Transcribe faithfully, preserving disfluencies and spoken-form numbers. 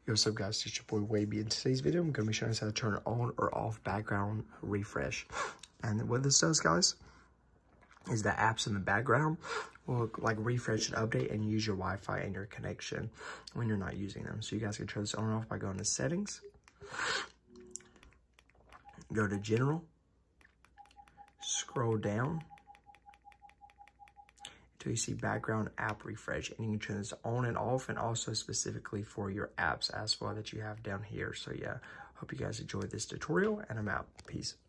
Yo, what's up guys, it's your boy Wavy. In today's video, I'm going to be showing us how to turn on or off background refresh. And what this does, guys, is the apps in the background will like refresh and update and use your Wi-Fi and your connection when you're not using them. So you guys can turn this on and off by going to settings, go to general, scroll down until you see background app refresh, and you can turn this on and off, and also specifically for your apps as well that you have down here. So yeah, hope you guys enjoyed this tutorial, and I'm out. Peace.